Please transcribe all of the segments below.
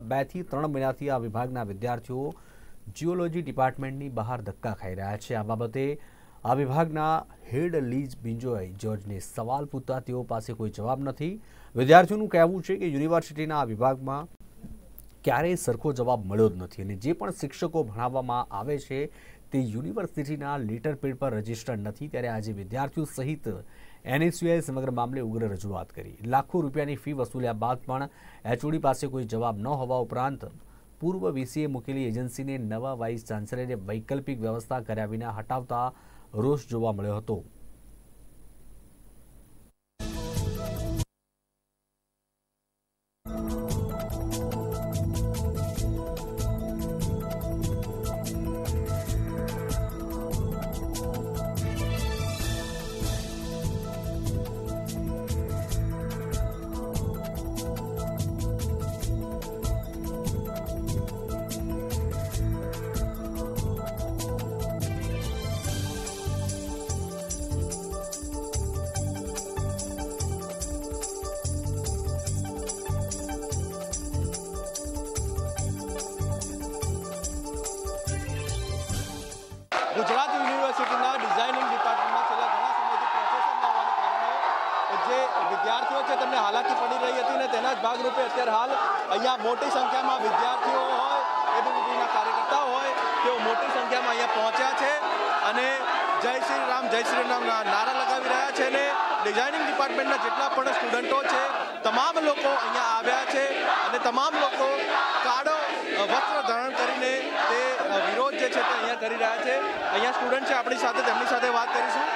2 થી 3 મહિનાથી આ વિભાગના વિદ્યાર્થીઓ જીઓલોજી ડિપાર્ટમેન્ટની બહાર ધક્કા ખાઈ રહ્યા છે। આ બાબતે આ વિભાગના હેડ લીઝ બિંજોય જॉर्जને સવાલ પૂછતા તેઓ પાસે કોઈ જવાબ નથી। વિદ્યાર્થીઓનું કહેવું છે કે યુનિવર્સિટીના આ વિભાગમાં ક્યારેય સરખો જવાબ મળ્યો જ નથી અને જે પણ શિક્ષકો ભણાવવામાં આવે છે તે યુનિવર્સિટીના લેટર પેડ પર રજીસ્ટર્ડ નથી। ત્યારે આજે વિદ્યાર્થીઓ સહિત એનએસયુઆઈએ સમગ્ર મામલે ઉગ્ર રજૂઆત કરી। લાખો રૂપિયાની ફી વસૂલ્યા બાદ પણ એચઓડી પાસે કોઈ જવાબ ન હોવા ઉપરાંત પૂર્વ વીસીએ મૂકેલી એજન્સીને નવા વાઇસ ચાન્સેલરે વૈકલ્પિક વ્યવસ્થા કર્યા વિના હટાવતા રોષ જોવા મળ્યો હતો। गुजरात यूनिवर्सिटीना डिजाइनिंग डिपार्टमेंटમાં છેલ્લા ઘણા સમયથી પ્રોફેસર ન હોવાને કારણે જે વિદ્યાર્થીઓ છે તેમને હાલાકી પડી રહી હતી અને તેના જ ભાગરૂપે અત્યારે હાલ અહીંયા મોટી સંખ્યામાં વિદ્યાર્થીઓ હોય એબીવીપીના કાર્યકર્તાઓ હોય તેઓ મોટી સંખ્યામાં અહીંયા પહોંચ્યા છે અને જય શ્રી રામ નારા લગાવી રહ્યા છે અને ડિઝાઇનિંગ ડિપાર્ટમેન્ટના જેટલા પણ સ્ટુડન્ટો છે તમામ લોકો અહીંયા આવ્યા છે અને તમામ લોકો કાળો વસ્ત્ર ધારણ કરીને તે વિરોધ જે છે તે અહીંયા કરી રહ્યા છે। અહીંયા સ્ટુડન્ટ છે આપણી સાથે, તેમની સાથે વાત કરીશું।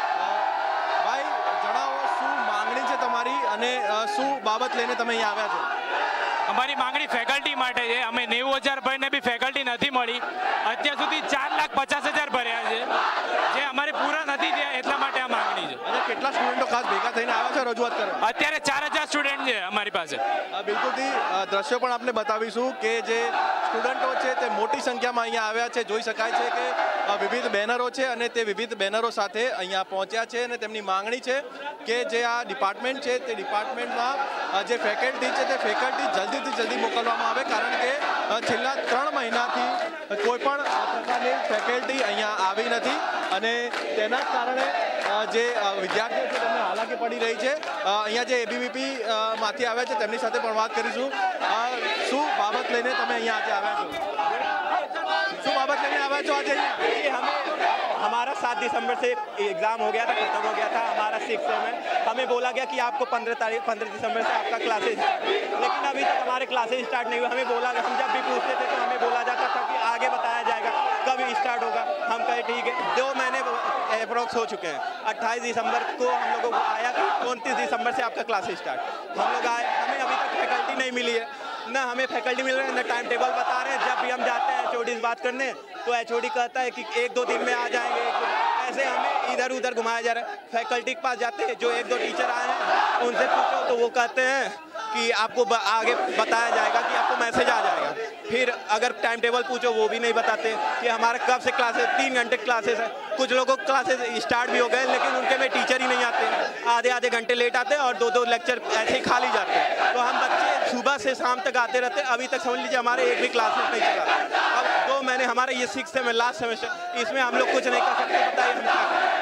ભાઈ જણાવો, શું માંગણી છે તમારી અને શું બાબત લઈને તમે અહીંયા આવ્યા છો? અમારી માંગણી ફેકલ્ટી માટે છે। અમે 90,000 ભરીને બી ફેકલ્ટી નથી મળી। અત્યાર સુધી 4,50,000 ભર્યા છે જે અમારે પૂરા નથી થયા, એટલા માટે આ માંગણી છે। અને કેટલા સ્ટુડન્ટો ખાસ ભેગા થઈને આવ્યા છે રજૂઆત કરવા? અત્યારે 4,000 સ્ટુડન્ટ છે અમારી પાસે। બિલકુલથી દ્રશ્યો પણ આપણે બતાવીશું કે જે સ્ટુડન્ટો છે તે મોટી સંખ્યામાં અહીંયા આવ્યા છે। જોઈ શકાય છે કે વિવિધ બેનરો છે અને તે વિવિધ બેનરો સાથે અહીંયા પહોંચ્યા છે અને તેમની માંગણી છે કે જે આ ડિપાર્ટમેન્ટ છે તે ડિપાર્ટમેન્ટમાં જે ફેકલ્ટી છે તે ફેકલ્ટી જલ્દીથી જલ્દી મોકલવામાં આવે, કારણ કે છેલ્લા 3 મહિનાથી કોઈ પણ પ્રકારની ફેકલ્ટી અહીંયા આવી નથી અને તેના જ કારણે જે વિદ્યાર્થીઓ છે તેમને હાલાકી પડી રહી છે। અહીંયા જે એબીવીપી માંથી આવ્યા છે તેમની સાથે પણ વાત કરીશું। શું બાબત લઈને તમે અહીંયા આજે આવ્યા છો? શું बाबत लेने आया जो आज हमारा 7 दिसंबर से एग्ज़ाम हो गया था, खत्म हो गया था हमारा 6 में। हमें बोला गया कि आपको 15 दिसंबर से आपका क्लासेज, लेकिन अभी तक हमारे क्लासेज स्टार्ट नहीं हुए। हमें बोला, हम जब भी पूछते थे तो हमें बोला जाता था कि आगे बताया जाएगा कब स्टार्ट होगा। हम कहे ठीक है। 2 महीने अप्रोक्स हो चुके हैं। 28 दिसंबर को हम लोगों को आया कि 29 दिसंबर से आपका क्लासेज स्टार्ट। हम लोग आए, हमें अभी तक फैकल्टी नहीं मिली है, ना हमें फैकल्टी मिल रहा है, ना टाइम टेबल बता रहे हैं। जब भी हम जाते हैं एचओडी से बात करने तो एचओडी कहता है कि 1-2 दिन में आ जाएंगे। ऐसे हमें इधर उधर घुमाया जा रहा है। फैकल्टी के पास जाते हैं, जो 1-2 टीचर आए हैं उनसे पूछो तो वो कहते हैं कि आपको आगे बताया जाएगा कि आपको मैसेज आ जाएगा। फिर अगर टाइम टेबल पूछो वो भी नहीं बताते कि हमारे कब से क्लासेस, 3 घंटे क्लासेस है। कुछ लोगों को क्लासेस स्टार्ट भी हो गए लेकिन उनके में टीचर ही नहीं आते, आधे घंटे लेट आते हैं और 2-2 लेक्चर ऐसे ही खाली जाते हैं। तो हम बच्चे सुबह से शाम तक आते रहते हैं। अभी तक समझ लीजिए हमारे एक भी क्लासेस नहीं चला। अब 2 महीने हमारे ये 6 सेमेस्टर लास्ट सेमेस्टर, इसमें हम लोग कुछ नहीं कर सकते। बताइए हम क्या करें?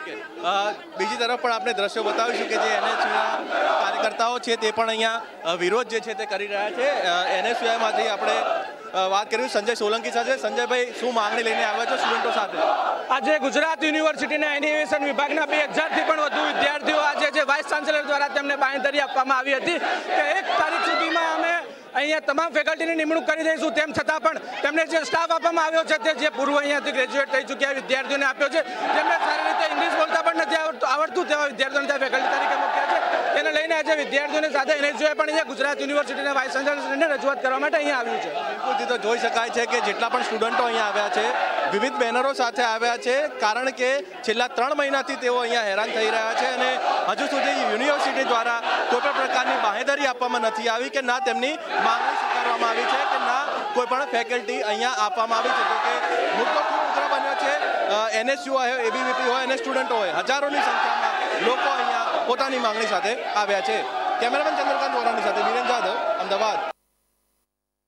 બીજી તરફ પણ આપણે દ્રશ્યો બતાવીશું કે જે એનએસયુના કાર્યકર્તાઓ છે તે પણ અહીંયા વિરોધ જે છે તે કરી રહ્યા છે। એનએસયુમાંથી આપણે વાત કરીશું સંજય સોલંકી સાથે। સંજયભાઈ, શું માંગણી લઈને આવ્યા છો સ્ટુડન્ટો સાથે? આજે ગુજરાત યુનિવર્સિટીના એનિમેશન વિભાગના 2000થી પણ વધુ વિદ્યાર્થીઓ આજે જે વાઇસ ચાન્સેલર દ્વારા તેમને બાંહેધરી આપવામાં આવી હતી કે 1 તારીખ સુધીમાં અમે અહીંયા તમામ ફેકલ્ટીની નિમણૂક કરી દઈશું, તેમ છતાં પણ તેમને જે સ્ટાફ આપવામાં આવ્યો છે તે જે પૂર્વ અહીંયાથી ગ્રેજ્યુએટ થઈ ચૂક્યા વિદ્યાર્થીઓને આપ્યો છે, જેમને સારી રીતે ઇંગ્લિશ બોલતા પણ નથી આવડતું તેવા વિદ્યાર્થીઓને ત્યાં ફેકલ્ટી તરીકે મૂક્યા છે। તેને લઈને આજે વિદ્યાર્થીઓને સાથે એનએસયુએ પણ અહીંયા ગુજરાત યુનિવર્સિટીના વાઇસ ચાન્સેલરને રજૂઆત કરવા માટે અહીંયા આવ્યું છે। બિલકુલથી તો જોઈ શકાય છે કે જેટલા પણ સ્ટુડન્ટો અહીંયા આવ્યા છે વિવિધ બેનરો સાથે આવ્યા છે, કારણ કે છેલ્લા 3 મહિનાથી તેઓ અહીંયા હેરાન થઈ રહ્યા છે અને હજુ સુધી યુનિવર્સિટી દ્વારા કોઈ પણ પ્રકારની બાંહેધરી આપવામાં નથી આવી કે ના તેમની માંગણી સ્વીકારવામાં આવી છે કે ના કોઈ પણ ફેકલ્ટી અહીંયા આપવામાં આવી છે। તો કે મુદ્દો ખૂબ ઉગ્ર બન્યો છે। એનએસયુ હોય, એબીવીપી હોય અને સ્ટુડન્ટો હોય, હજારોની સંખ્યામાં લોકો અહીંયા પોતાની માંગણી સાથે આવ્યા છે। કેમેરામેન ચંદ્રકાંત વોરાની સાથે વિરેન જાદવ, અમદાવાદ।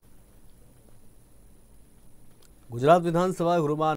ગુજરાત વિધાનસભા ગૃહમાં